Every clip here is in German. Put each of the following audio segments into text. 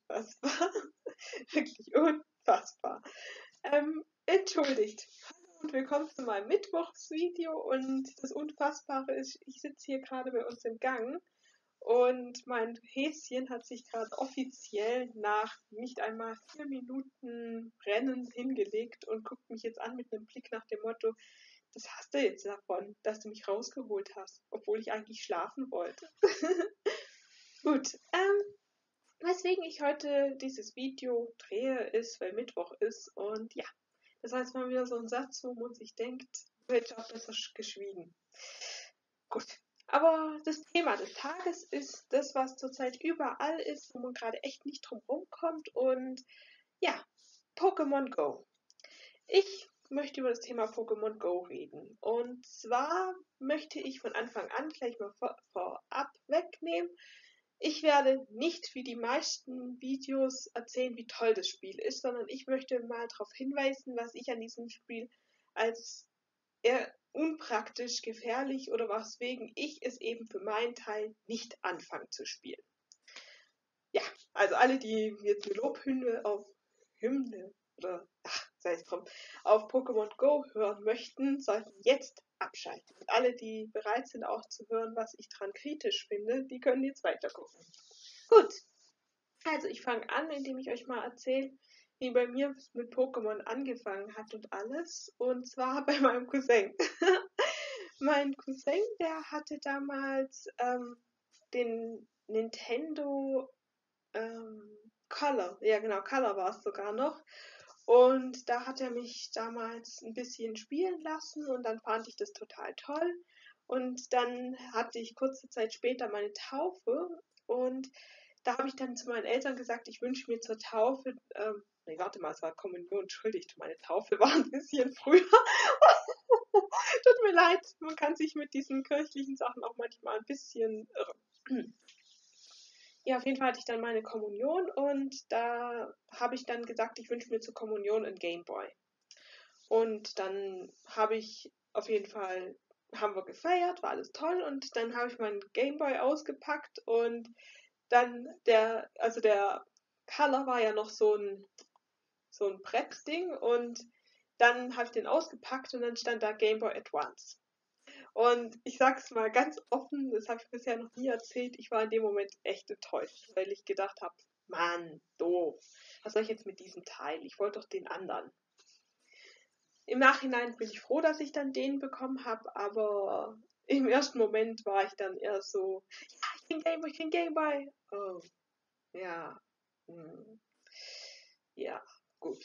unfassbar. Wirklich unfassbar. Entschuldigt. Hallo und willkommen zu meinem Mittwochsvideo. Und das Unfassbare ist, ich sitze hier gerade bei uns im Gang und mein Häschen hat sich gerade offiziell nach nicht einmal 4 Minuten Rennen hingelegt und guckt mich jetzt an mit einem Blick nach dem Motto: Das hast du jetzt davon, dass du mich rausgeholt hast, obwohl ich eigentlich schlafen wollte. Gut, weswegen ich heute dieses Video drehe, ist, weil Mittwoch ist und ja, das heißt mal wieder so ein Satz, wo man sich denkt, hätte auch besser geschwiegen. Gut, aber das Thema des Tages ist das, was zurzeit überall ist, wo man gerade echt nicht drum rumkommt und ja, Pokémon Go. Ich möchte über das Thema Pokémon Go reden. Und zwar möchte ich von Anfang an gleich mal vorab wegnehmen. Ich werde nicht wie die meisten Videos erzählen, wie toll das Spiel ist, sondern ich möchte mal darauf hinweisen, was ich an diesem Spiel als eher unpraktisch, gefährlich oder weswegen ich es eben für meinen Teil nicht anfange zu spielen. Ja, also alle, die jetzt eine Lobhymne auf Hymne oder sei es drum, auf Pokémon Go hören möchten, sollten jetzt abschalten. Und alle, die bereit sind auch zu hören, was ich dran kritisch finde, die können jetzt weitergucken. Gut, also ich fange an, indem ich euch mal erzähle, wie bei mir mit Pokémon angefangen hat und alles. Und zwar bei meinem Cousin. Mein Cousin, der hatte damals den Nintendo Color, ja genau, Color war es sogar noch. Und da hat er mich damals ein bisschen spielen lassen und dann fand ich das total toll. Und dann hatte ich kurze Zeit später meine Taufe und da habe ich dann zu meinen Eltern gesagt, ich wünsche mir zur Taufe, nee, warte mal, es war Kommunion, entschuldigt, meine Taufe war ein bisschen früher. Tut mir leid, man kann sich mit diesen kirchlichen Sachen auch manchmal ein bisschen irren. Ja, auf jeden Fall hatte ich dann meine Kommunion und da habe ich dann gesagt, ich wünsche mir zur Kommunion einen Gameboy. Und dann habe ich auf jeden Fall, haben wir gefeiert, war alles toll und dann habe ich meinen Gameboy ausgepackt und dann also der Color war ja noch so ein Brettding und dann habe ich den ausgepackt und dann stand da Game Boy Advance. Und ich sag's mal ganz offen, das habe ich bisher noch nie erzählt, ich war in dem Moment echt enttäuscht, weil ich gedacht habe, Mann, doof. Was soll ich jetzt mit diesem Teil? Ich wollte doch den anderen. Im Nachhinein bin ich froh, dass ich dann den bekommen habe, aber im ersten Moment war ich dann eher so, ja, ich bin Gameboy. Oh, ja. Hm. Ja, gut.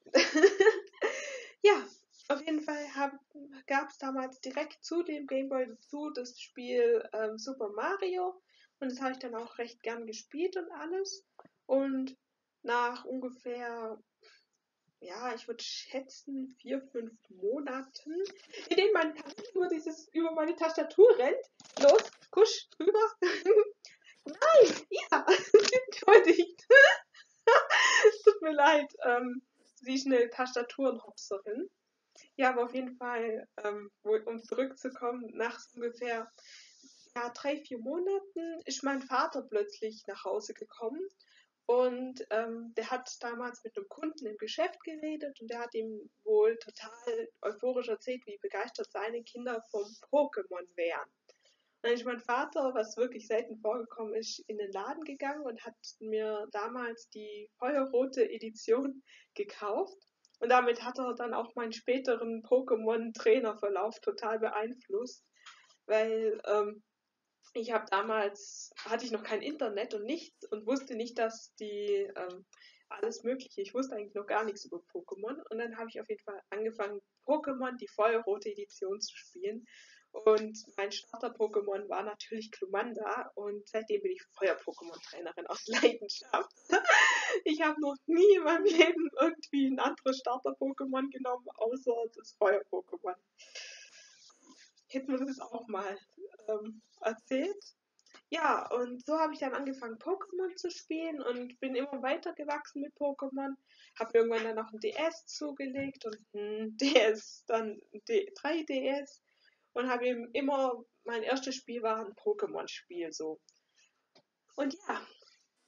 Ja, auf jeden Fall gab es damals direkt zu dem Gameboy dazu das Spiel Super Mario und das habe ich dann auch recht gern gespielt und alles. Und nach ungefähr, ja, ich würde schätzen, 4, 5 Monaten, in denen mein Handy nur über meine Tastatur rennt. Los, kusch, drüber. Nein, ja, entschuldigt. Es tut mir leid. Sie ist eine Tastaturenhopserin. Ja, aber auf jeden Fall, um zurückzukommen, nach so ungefähr ja, 3, 4 Monaten ist mein Vater plötzlich nach Hause gekommen und der hat damals mit einem Kunden im Geschäft geredet und der hat ihm wohl total euphorisch erzählt, wie begeistert seine Kinder vom Pokémon wären. Dann ist mein Vater, was wirklich selten vorgekommen ist, in den Laden gegangen und hat mir damals die feuerrote Edition gekauft. Und damit hat er dann auch meinen späteren Pokémon-Trainerverlauf total beeinflusst, weil ich habe damals, hatte ich noch kein Internet und nichts und wusste nicht, dass die alles Mögliche, ich wusste eigentlich noch gar nichts über Pokémon und dann habe ich auf jeden Fall angefangen, Pokémon, die feuerrote Edition zu spielen und mein Starter-Pokémon war natürlich Glumanda und seitdem bin ich Feuer-Pokémon-Trainerin aus Leidenschaft. Ich habe noch nie in meinem Leben irgendwie ein anderes Starter-Pokémon genommen, außer das Feuer-Pokémon. Hätten wir das auch mal erzählt. Ja, und so habe ich dann angefangen, Pokémon zu spielen und bin immer weiter gewachsen mit Pokémon. Habe irgendwann dann noch ein DS zugelegt und ein DS, dann ein 3DS und habe eben immer, mein erstes Spiel war ein Pokémon-Spiel so. Und ja,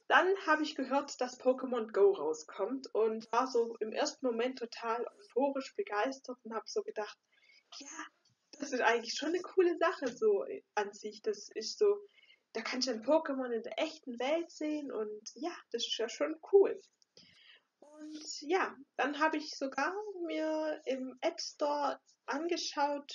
Dann habe ich gehört, dass Pokémon Go rauskommt und war so im ersten Moment total euphorisch begeistert und habe so gedacht, ja, das ist eigentlich schon eine coole Sache so an sich. Das ist so, da kannst du ein Pokémon in der echten Welt sehen und ja, das ist ja schon cool. Und ja, dann habe ich sogar mir im App Store angeschaut,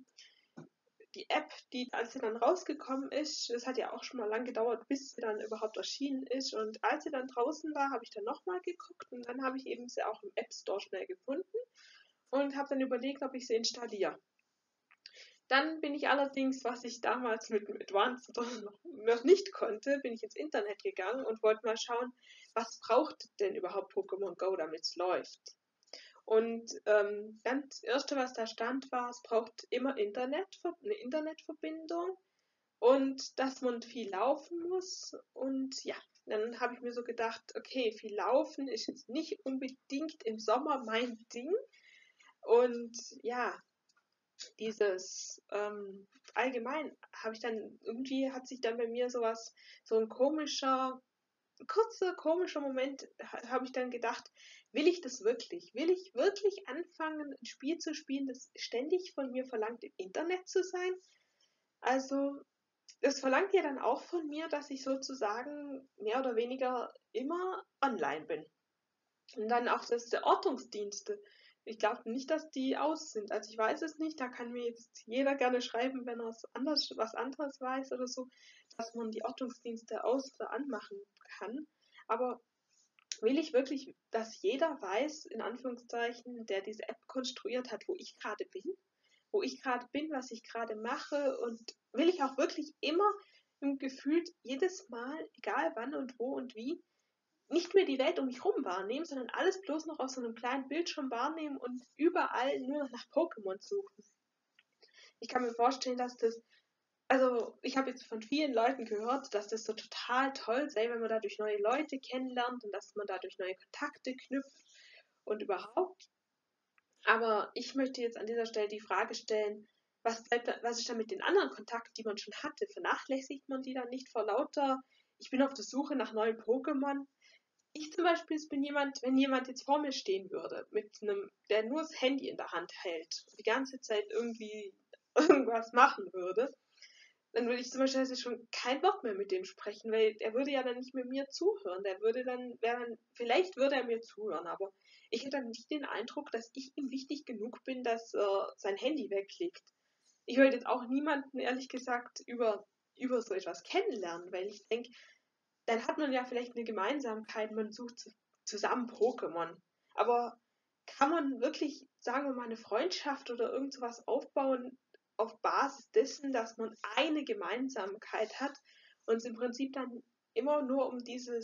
die App, die als sie dann rausgekommen ist, das hat ja auch schon mal lang gedauert, bis sie dann überhaupt erschienen ist. Und als sie dann draußen war, habe ich dann nochmal geguckt und dann habe ich eben sie auch im App Store schnell gefunden und habe dann überlegt, ob ich sie installiere. Dann bin ich allerdings, was ich damals mit dem Advanced noch nicht konnte, bin ich ins Internet gegangen und wollte mal schauen, was braucht denn überhaupt Pokémon Go, damit es läuft. Und das Erste, was da stand, war, es braucht immer eine Internetverbindung und dass man viel laufen muss. Und ja, dann habe ich mir so gedacht, okay, viel laufen ist jetzt nicht unbedingt im Sommer mein Ding. Und ja, dieses allgemein habe ich dann irgendwie hat sich dann bei mir sowas, so ein kurzer komischer Moment, habe ich dann gedacht, will ich das wirklich? Will ich wirklich anfangen, ein Spiel zu spielen, das ständig von mir verlangt, im Internet zu sein? Also, das verlangt ja dann auch von mir, dass ich sozusagen mehr oder weniger immer online bin. Und dann auch der Ortungsdienste. Ich glaube nicht, dass die aus sind. Also ich weiß es nicht, da kann mir jetzt jeder gerne schreiben, wenn er was anderes weiß oder so, dass man die Ortungsdienste aus- oder anmachen kann. Aber will ich wirklich, dass jeder weiß, in Anführungszeichen, der diese App konstruiert hat, wo ich gerade bin, was ich gerade mache und will ich auch wirklich immer im Gefühl jedes Mal, egal wann und wo und wie, nicht mehr die Welt um mich herum wahrnehmen, sondern alles bloß noch auf so einem kleinen Bildschirm wahrnehmen und überall nur noch nach Pokémon suchen. Ich kann mir vorstellen, dass das, also ich habe jetzt von vielen Leuten gehört, dass das so total toll sei, wenn man dadurch neue Leute kennenlernt und dass man dadurch neue Kontakte knüpft und überhaupt. Aber ich möchte jetzt an dieser Stelle die Frage stellen, was ist da mit den anderen Kontakten, die man schon hatte? Vernachlässigt man die dann nicht vor lauter, ich bin auf der Suche nach neuen Pokémon? Ich zum Beispiel bin jemand, wenn jemand jetzt vor mir stehen würde, der nur das Handy in der Hand hält, und die ganze Zeit irgendwie irgendwas machen würde, dann würde ich zum Beispiel schon kein Wort mehr mit dem sprechen, weil er würde ja dann nicht mit mir zuhören. Vielleicht würde er mir zuhören, aber ich hätte dann nicht den Eindruck, dass ich ihm wichtig genug bin, dass er sein Handy weglegt. Ich wollte jetzt auch niemanden, ehrlich gesagt, über so etwas kennenlernen, weil ich denke, dann hat man ja vielleicht eine Gemeinsamkeit, man sucht zusammen Pokémon. Aber kann man wirklich, sagen wir mal, eine Freundschaft oder irgend sowas aufbauen auf Basis dessen, dass man eine Gemeinsamkeit hat und es im Prinzip dann immer nur um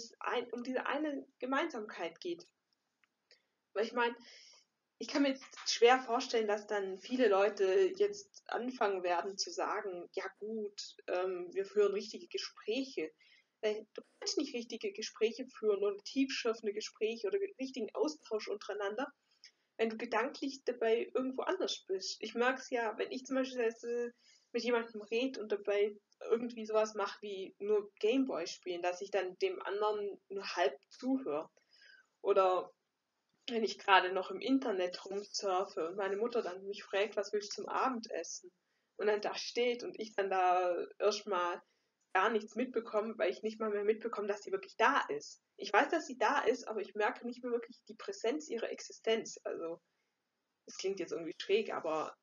um diese eine Gemeinsamkeit geht? Weil ich meine, ich kann mir jetzt schwer vorstellen, dass dann viele Leute jetzt anfangen werden zu sagen, ja gut, wir führen richtige Gespräche. Weil du kannst nicht richtige Gespräche führen oder tiefschürfende Gespräche oder richtigen Austausch untereinander, wenn du gedanklich dabei irgendwo anders bist. Ich merke es ja, wenn ich zum Beispiel jetzt, mit jemandem rede und dabei irgendwie sowas mache wie nur Gameboy spielen, dass ich dann dem anderen nur halb zuhöre. Oder wenn ich gerade noch im Internet rumsurfe und meine Mutter dann mich fragt, was willst du zum Abendessen? Und dann da steht und ich dann da erstmal gar nichts mitbekomme, weil ich nicht mal mehr mitbekomme, dass sie wirklich da ist. Ich weiß, dass sie da ist, aber ich merke nicht mehr wirklich die Präsenz ihrer Existenz. Also, das klingt jetzt irgendwie schräg, aber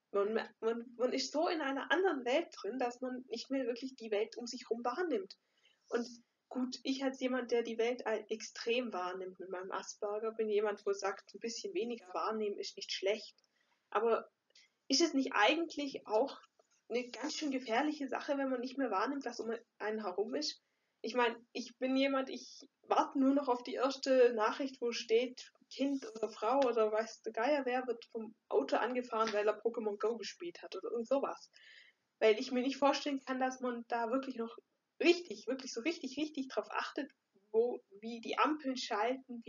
man ist so in einer anderen Welt drin, dass man nicht mehr wirklich die Welt um sich herum wahrnimmt. Und gut, ich als jemand, der die Welt extrem wahrnimmt mit meinem Asperger, bin jemand, wo sagt, ein bisschen weniger wahrnehmen ist nicht schlecht. Aber ist es nicht eigentlich auch eine ganz schön gefährliche Sache, wenn man nicht mehr wahrnimmt, was um einen herum ist? Ich meine, ich bin jemand, ich warte nur noch auf die erste Nachricht, wo steht, Kind oder Frau oder weiß der Geier wer wird vom Auto angefahren, weil er Pokémon Go gespielt hat oder irgend sowas. Weil ich mir nicht vorstellen kann, dass man da wirklich noch wirklich so richtig drauf achtet, wie die Ampeln schalten,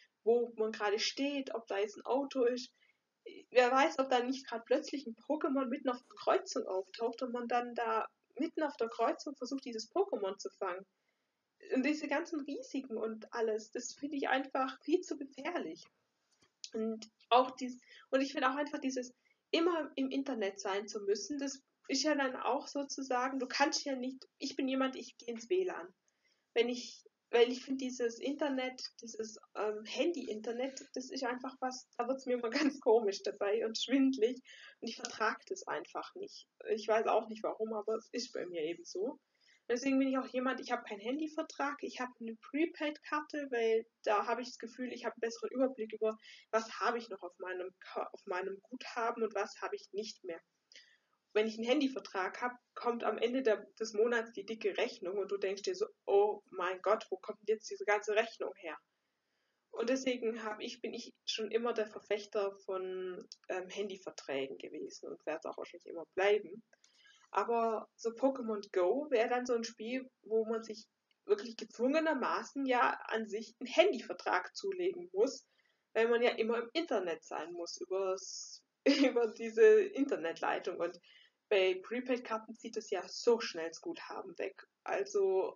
wo man gerade steht, ob da jetzt ein Auto ist. Wer weiß, ob da nicht gerade plötzlich ein Pokémon mitten auf der Kreuzung auftaucht und man dann da mitten auf der Kreuzung versucht, dieses Pokémon zu fangen. Und diese ganzen Risiken und alles, das finde ich einfach viel zu gefährlich. Und und ich finde auch einfach dieses immer im Internet sein zu müssen, das ist ja dann auch sozusagen, du kannst ja nicht, ich bin jemand, ich gehe ins WLAN. Wenn ich, weil ich finde dieses Internet, dieses Handy-Internet, das ist einfach was, da wird es mir immer ganz komisch dabei und schwindlig und ich vertrage das einfach nicht. Ich weiß auch nicht warum, aber es ist bei mir eben so. Deswegen bin ich auch jemand, ich habe keinen Handyvertrag, ich habe eine Prepaid-Karte, weil da habe ich das Gefühl, ich habe einen besseren Überblick über, was habe ich noch auf meinem Guthaben und was habe ich nicht mehr. Wenn ich einen Handyvertrag habe, kommt am Ende des Monats die dicke Rechnung und du denkst dir so, oh mein Gott, wo kommt jetzt diese ganze Rechnung her? Und deswegen bin ich schon immer der Verfechter von Handyverträgen gewesen und werde es auch wahrscheinlich immer bleiben. Aber so Pokémon Go wäre dann so ein Spiel, wo man sich wirklich gezwungenermaßen ja an sich einen Handyvertrag zulegen muss, weil man ja immer im Internet sein muss, über diese Internetleitung. Und bei Prepaid-Karten zieht es ja so schnell das Guthaben weg. Also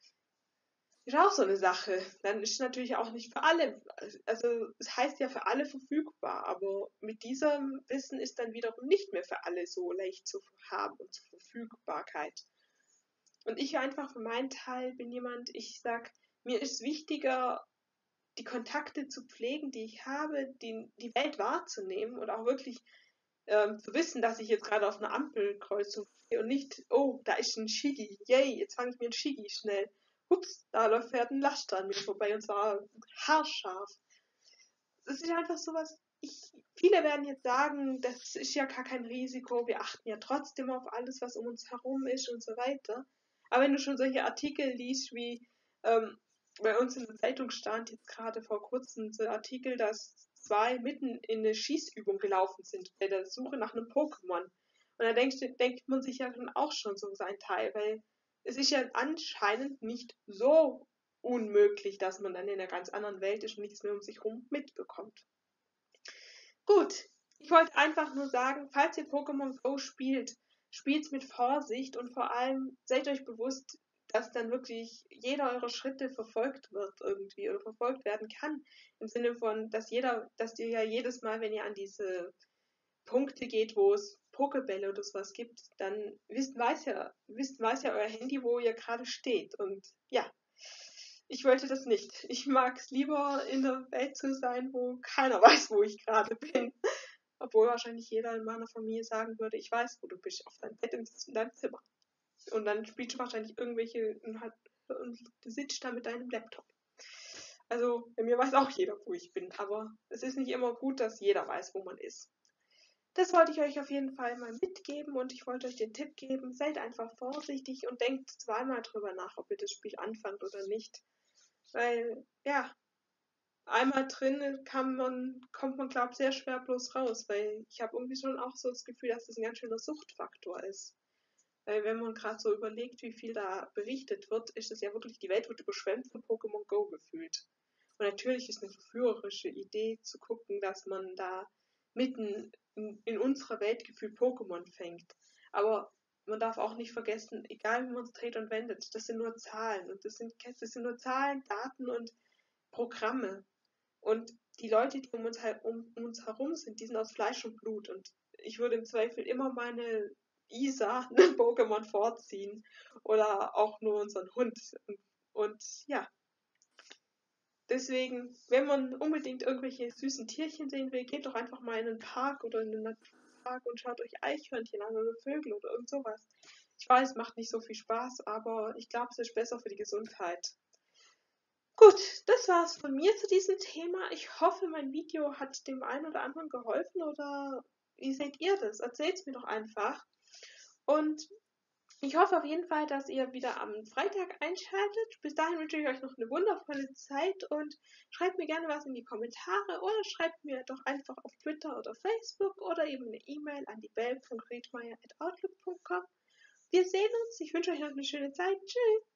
ist auch so eine Sache. Dann ist es natürlich auch nicht für alle, also es heißt ja für alle verfügbar, aber mit diesem Wissen ist dann wiederum nicht mehr für alle so leicht zu haben und zur Verfügbarkeit. Und ich einfach für meinen Teil bin jemand, ich sag, mir ist wichtiger, die Kontakte zu pflegen, die ich habe, die Welt wahrzunehmen und auch wirklich zu wissen, dass ich jetzt gerade auf einer Ampelkreuzung stehe und nicht, oh, da ist ein Shiggy, yay, jetzt fange ich mir ein Shiggy schnell. Ups, fährt ein Laster an mir vorbei und zwar haarscharf. Das ist einfach sowas, viele werden jetzt sagen, das ist ja gar kein Risiko, wir achten ja trotzdem auf alles, was um uns herum ist und so weiter. Aber wenn du schon solche Artikel liest, wie bei uns in der Zeitung stand jetzt gerade vor kurzem so ein Artikel, dass zwei mitten in eine Schießübung gelaufen sind bei der Suche nach einem Pokémon. Und da denkt man sich ja dann auch schon so sein Teil, weil es ist ja anscheinend nicht so unmöglich, dass man dann in einer ganz anderen Welt ist und nichts mehr um sich herum mitbekommt. Gut, ich wollte einfach nur sagen, falls ihr Pokémon Go spielt, spielt's mit Vorsicht und vor allem seid euch bewusst, dass dann wirklich jeder eurer Schritte verfolgt wird irgendwie oder verfolgt werden kann. Im Sinne von, dass ihr ja jedes Mal, wenn ihr an diese Punkte geht, wo es Pokebälle oder sowas gibt, dann weiß ja euer Handy, wo ihr gerade steht. Und ja, ich wollte das nicht. Ich mag es lieber in der Welt zu sein, wo keiner weiß, wo ich gerade bin. Obwohl wahrscheinlich jeder in meiner Familie sagen würde, ich weiß, wo du bist, auf deinem Bett in deinem Zimmer. Und dann spielst du wahrscheinlich irgendwelche und du sitzt da mit deinem Laptop. Also bei mir weiß auch jeder, wo ich bin, aber es ist nicht immer gut, dass jeder weiß, wo man ist. Das wollte ich euch auf jeden Fall mal mitgeben und ich wollte euch den Tipp geben, seid einfach vorsichtig und denkt zweimal drüber nach, ob ihr das Spiel anfangt oder nicht. Weil, ja, einmal drin kommt man, glaube ich, sehr schwer bloß raus, weil ich habe irgendwie schon auch so das Gefühl, dass das ein ganz schöner Suchtfaktor ist. Weil wenn man gerade so überlegt, wie viel da berichtet wird, ist es ja wirklich, die Welt wird überschwemmt von Pokémon Go gefühlt. Und natürlich ist eine verführerische Idee zu gucken, dass man da mitten in unserer Welt gefühlt Pokémon fängt. Aber man darf auch nicht vergessen, egal wie man es dreht und wendet, das sind nur Zahlen. Und das sind nur Zahlen, Daten und Programme. Und die Leute, die um uns herum sind, die sind aus Fleisch und Blut. Und ich würde im Zweifel immer meine Isa, einen Pokémon vorziehen. Oder auch nur unseren Hund. Und ja, deswegen, wenn man unbedingt irgendwelche süßen Tierchen sehen will, geht doch einfach mal in einen Park oder in einen Naturpark und schaut euch Eichhörnchen an oder Vögel oder irgend sowas. Ich weiß, es macht nicht so viel Spaß, aber ich glaube, es ist besser für die Gesundheit. Gut, das war's von mir zu diesem Thema. Ich hoffe, mein Video hat dem einen oder anderen geholfen oder wie seht ihr das? Erzählt's mir doch einfach. Und ich hoffe auf jeden Fall, dass ihr wieder am Freitag einschaltet. Bis dahin wünsche ich euch noch eine wundervolle Zeit und schreibt mir gerne was in die Kommentare oder schreibt mir doch einfach auf Twitter oder Facebook oder eben eine E-Mail an die bell.riedmeier@outlook.com. Wir sehen uns. Ich wünsche euch noch eine schöne Zeit. Tschüss.